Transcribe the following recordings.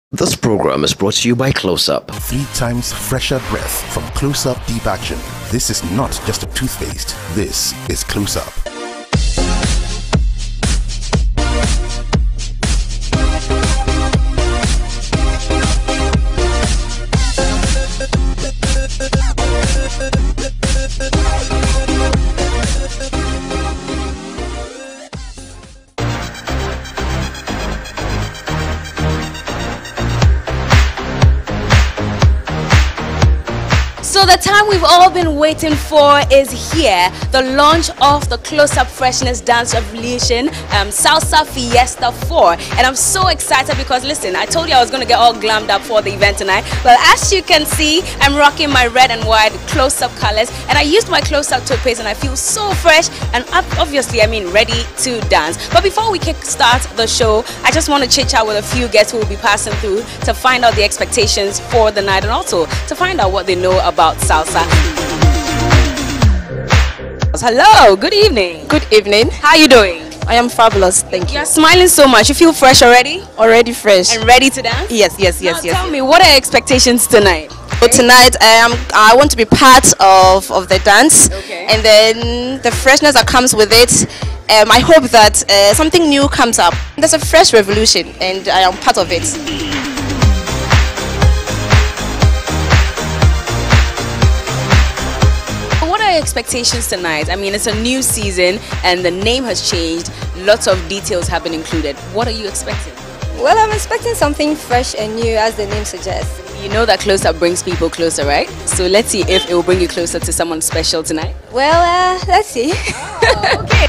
This program is brought to you by Close Up. 3 times fresher breath from Close Up Deep Action. This is not just a toothpaste. This is Close Up. So the time we've all been waiting for is here. The launch of the Close Up Freshness Dance Revolution Salsa Fiesta 4. And I'm so excited because, listen, I told you I was going to get all glammed up for the event tonight. Well, as you can see, I'm rocking my red and white Close Up colors. And I used my Close Up toothpaste and I feel so fresh and obviously, ready to dance. But before we kickstart the show, I just want to chit chat with a few guests who will be passing through to find out the expectations for the night and also to find out what they know about salsa. Hello, good evening. Good evening. How are you doing? I am fabulous, thank you. You're smiling so much. You feel fresh already? Already fresh. And ready to dance? Yes. Now, tell me, what are your expectations tonight? So tonight I want to be part of the dance, and then the freshness that comes with it. I hope that something new comes up. There's a fresh revolution and I am part of it. What are your expectations tonight? It's a new season and the name has changed. Lots of details have been included. What are you expecting? Well, I'm expecting something fresh and new, as the name suggests. You know that Close Up brings people closer, right? So let's see if it will bring you closer to someone special tonight. Well, let's see. Oh, okay.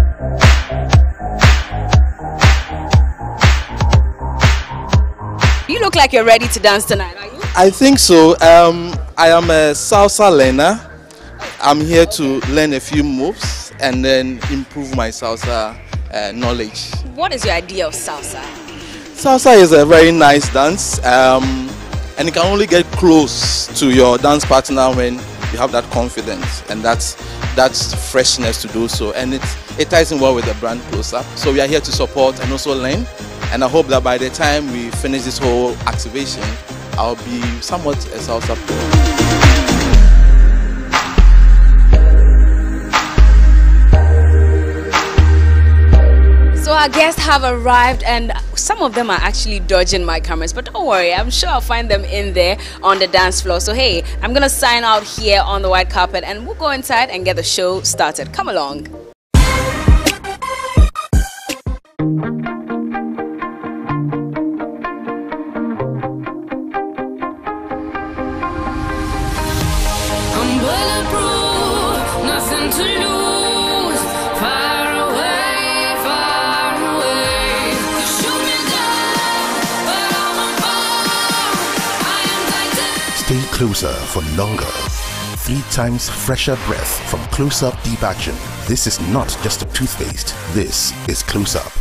You look like you're ready to dance tonight, are you? I think so. I am a salsa learner. I'm here to learn a few moves and then improve my salsa knowledge. What is your idea of salsa? Salsa is a very nice dance, and you can only get close to your dance partner when you have that confidence and that's freshness to do so, and it ties in well with the brand Close Up. So we are here to support and also learn, and I hope that by the time we finish this whole activation, I'll be somewhat a salsa pro. So our guests have arrived and some of them are actually dodging my cameras, but don't worry, I'm sure I'll find them in there on the dance floor. So hey, I'm gonna sign out here on the white carpet and we'll go inside and get the show started. Come along. I'm bulletproof, nothing to lose. Far away, far away. You shoot me down, but I'm on fire. I am Titan. Stay closer for longer. 3 times fresher breath from Close Up Deep Action. This is not just a toothpaste. This is Close Up.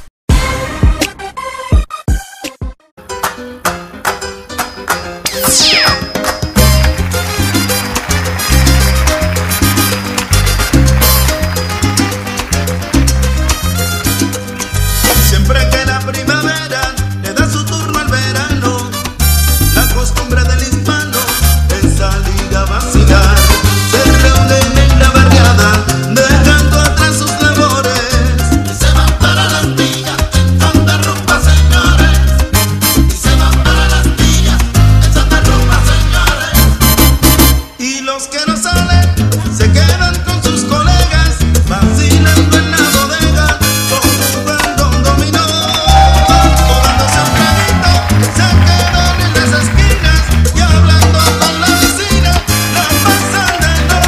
Siempre que la primavera le da su turno al verano, la costumbre del hispano es salir a vacilar. Se reúnen en la barriada, dejando atrás sus labores, y se van para las villas en Santa Rumba, señores. Y se van para las villas en Santa Rumba, señores. Y los que no salen se quedan con sus colegas, vacilando en la bodega, jugando un dominó, tomándose un traguito, se quedan en las esquinas y hablando con la vecina, la pasan de lo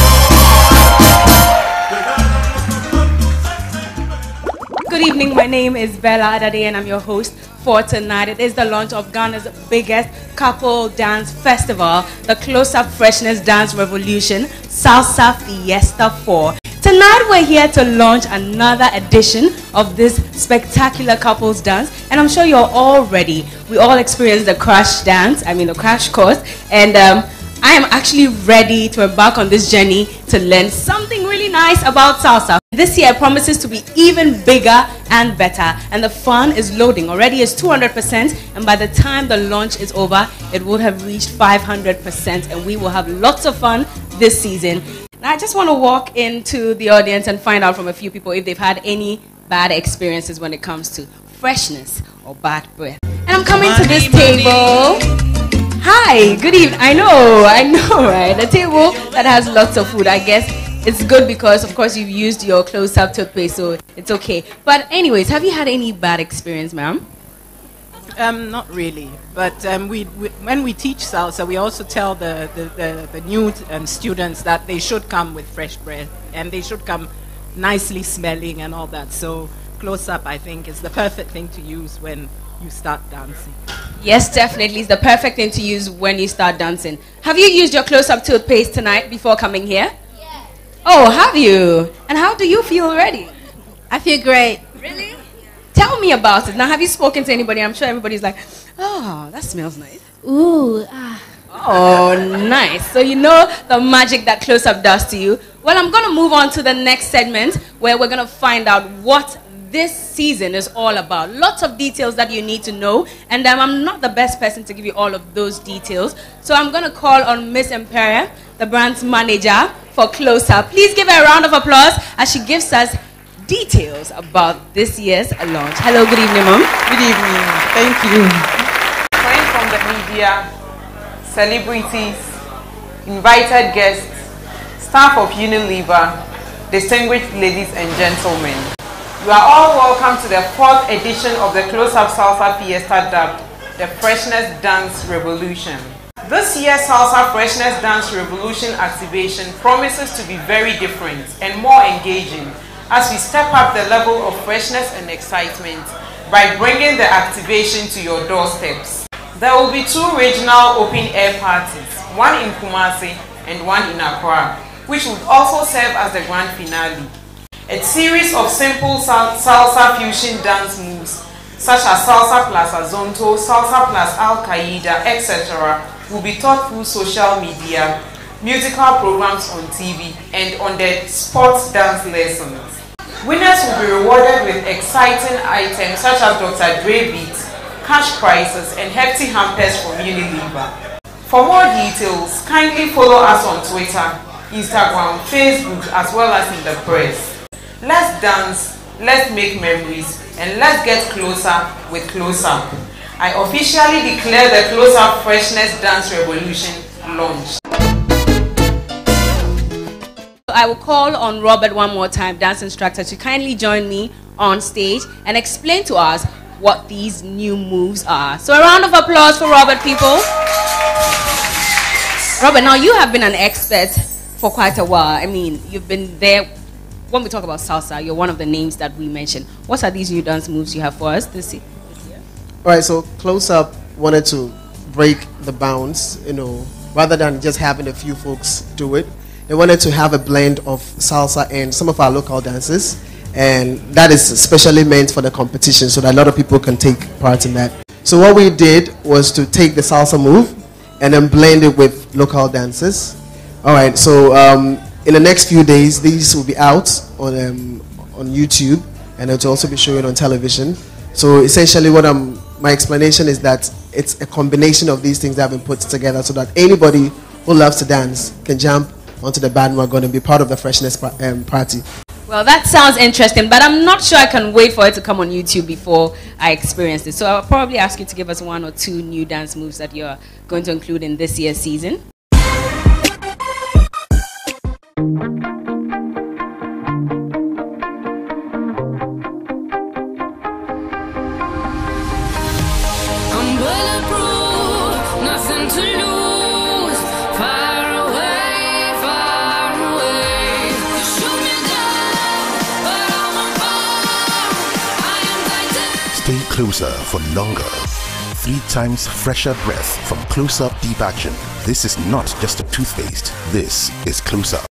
mejor. Good evening, my name is Bella Adade and I'm your host for tonight. It is the launch of Ghana's biggest couple dance festival, the Close Up Freshness Dance Revolution Salsa Fiesta 4. Tonight we're here to launch another edition of this spectacular couples dance, and I'm sure you're all ready. We all experienced the crash dance, the crash course, and I am actually ready to embark on this journey to learn something really nice about salsa. This year promises to be even bigger and better, and the fun is loading. Already it's 200%, and by the time the launch is over, it will have reached 500%, and we will have lots of fun this season. Now, I just want to walk into the audience and find out from a few people if they've had any bad experiences when it comes to freshness or bad breath. And I'm coming to this table. Hi, good evening. I know, right? A table that has lots of food. I guess it's good because, of course, you've used your close-up toothpaste, so it's okay. But anyways, have you had any bad experience, ma'am? Not really, but when we teach salsa, we also tell the new students that they should come with fresh breath and they should come nicely smelling and all that. So close-up, I think, is the perfect thing to use when you start dancing. Yes, definitely. It's the perfect thing to use when you start dancing. Have you used your close-up toothpaste tonight before coming here? Yes. Oh, have you? And how do you feel already? I feel great. Really? Tell me about it. Now, have you spoken to anybody? I'm sure everybody's like, oh, that smells nice. Ooh, ah. Oh, nice. So you know the magic that close-up does to you. Well, I'm going to move on to the next segment where we're going to find out what this season is all about. Lots of details that you need to know, and I'm not the best person to give you all of those details. So I'm going to call on Miss Imperial, the brand's manager, for close-up. Please give her a round of applause as she gives us details about this year's launch. Hello, good evening, ma'am. Good evening. Thank you. Coming from the media, celebrities, invited guests, staff of Unilever, distinguished ladies and gentlemen, you are all welcome to the 4th edition of the Close-Up Salsa Fiesta dubbed the Freshness Dance Revolution. This year's Salsa Freshness Dance Revolution activation promises to be very different and more engaging as we step up the level of freshness and excitement by bringing the activation to your doorsteps. There will be 2 regional open-air parties, one in Kumasi and one in Accra, which would also serve as the grand finale. A series of simple salsa fusion dance moves, such as salsa plus azonto, salsa plus al-Qaeda, etc., will be taught through social media, musical programs on TV, and on the sports dance lessons. Winners will be rewarded with exciting items such as Dr. Dre beats, cash prizes, and hefty hampers from Unilever. For more details, kindly follow us on Twitter, Instagram, Facebook, as well as in the press. Let's dance, let's make memories, and let's get closer with Close-Up. I officially declare the Close-Up Freshness Dance Revolution launched. I will call on Robert one more time, dance instructor, to kindly join me on stage and explain to us what these new moves are. So a round of applause for Robert, people. Robert, now you have been an expert for quite a while. I mean, you've been there. When we talk about salsa, you're one of the names that we mentioned. What are these new dance moves you have for us this year? All right, so Close-Up wanted to break the bounds, rather than just having a few folks do it. They wanted to have a blend of salsa and some of our local dances, and that is especially meant for the competition so that a lot of people can take part in that. So what we did was to take the salsa move and then blend it with local dances. All right, so in the next few days, these will be out on YouTube, and it will also be showing on television. So essentially my explanation is that it's a combination of these things that have been put together so that anybody who loves to dance can jump onto the bandwagon and be part of the freshness party. Well, that sounds interesting, but I'm not sure I can wait for it to come on YouTube before I experience it. So I'll probably ask you to give us 1 or 2 new dance moves that you're going to include in this year's season. I'm bulletproof, nothing to lose. Far away, far away. You shoot me down, but I'm on fire. I am titanium. Stay closer for longer. 3 times fresher breath from Close-Up Deep Action. This is not just a toothpaste. This is Close-Up.